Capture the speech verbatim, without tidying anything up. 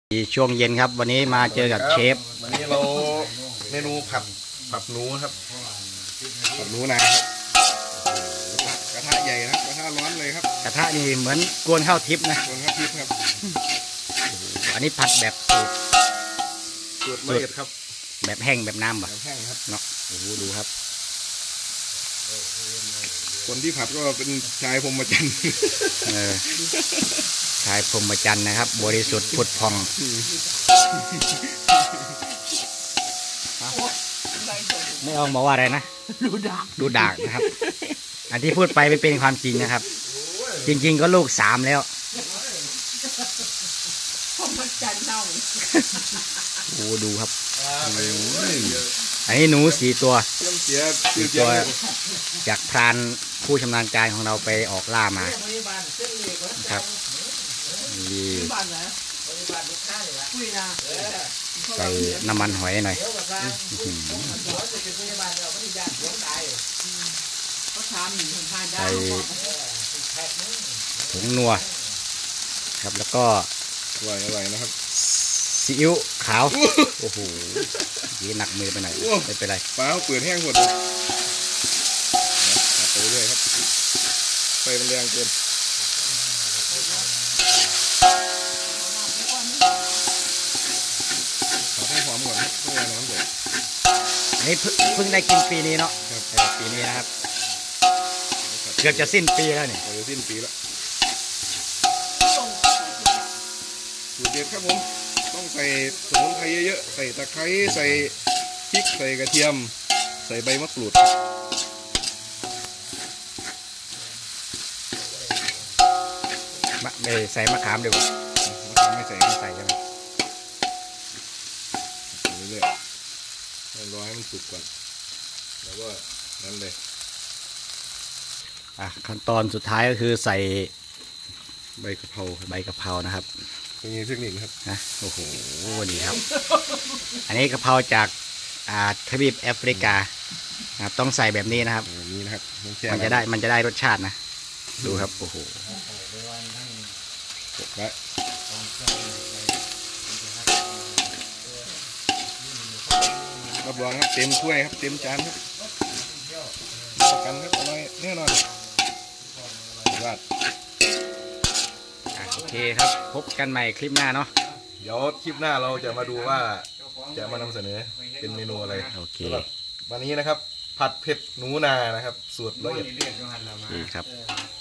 ช่วงเย็นครับวันนี้มาเจอกับเชฟวันนี้เราเมนูผัดผัดหนูครับผัดหนูนะครับกระทะใหญ่นะกระทะร้อนเลยครับกระทะนี่เหมือนกวนข้าวทิพย์นะกวนข้าวทิพย์ครับอันนี้ผัดแบบสูตรสูตรละเอียดครับแบบแห้งแบบน้ำแบบแห้งครับเนาะโอ้โหดูครับคนที่ผัดก็เป็นชายพรหมจรรย์เออชายพรหมจรรย์นะครับบริสุทธิ์ผุดพองไม่อองบอกว่าอะไรนะดูดากดูดากนะครับอันที่พูดไปไม่เป็นความจริงนะครับจริงๆก็ลูกสามแล้วพรหมจรรย์เน่าโอ้ดูครับอันนี้หนูสี่ตัวสี่ตัวจากพรานผู้ชำนาญการของเราไปออกล่ามาครับนี่ใส่น้ำมันหอยหน่อยใส่ผงนัวครับแล้วก็อร่อยอร่อยนะครับซีอิ๊วขาวโอ้โหยี่หนักมือไปหน่อยไม่เป็นไรปลาเปิดแห้งหมดเลยไปเรื่อยครับไฟมันแรงเกินขอให้หอมก่อนครับเพื่อน้ำเดือดอันนี้เพิ่งได้กินปีนี้เนาะปีนี้นะครับเกือบจะสิ้นปีแล้วเนี่ยเกือบจะสิ้นปีแล้วสูตรเด็ดครับผมต้องใส่สมุนไพรเยอะๆใส่ตะไคร้ใส่พริกใส่กระเทียมใส่ใบมะกรูดมะไม่ใส่มะขามดีกว่ามะขามไม่ใส่ไม่ใส่ใช่ไหมเรื่อยๆรอให้มันสุกก่อนแล้วก็นั่นเลยอ่ะขั้นตอนสุดท้ายก็คือใส่ใบกะเพราใบกะเพรานะครับมีเทคนิคครับนะโอ้โหดีครับอันนี้กะเพราจากอ่าทวีปแอฟริกานะครับต้องใส่แบบนี้นะครับแบบนี้นะครับมันจะได้มันจะได้รสชาตินะดูครับโอ้โหรับรองครับเต็มถ้วยครับเต็มจานครับประกันครับอร่อยแน่นอนราดโอเคครับพบกันใหม่คลิปหน้าเนาะเดี๋ยวคลิปหน้าเราจะมาดูว่าจะมานำเสนอเป็นเมนูอะไรโอเควันนี้นะครับผัดเผ็ดหนูนานะครับสูตรละเอียดครับ